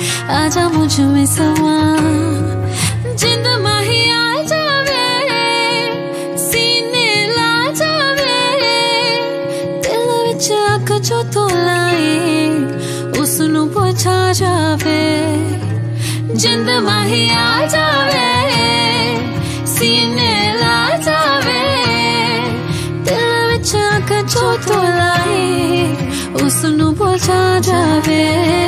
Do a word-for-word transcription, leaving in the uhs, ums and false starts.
आजा मुझ में समा जिंद माही आ जावे सीने ला जावे दिल विच अख जो तो लाए उसनू पुछा जावे जिंद माही आ जावे सीने ला जावे दिल विच अख जो तो लाए उसनू पुछा जावे।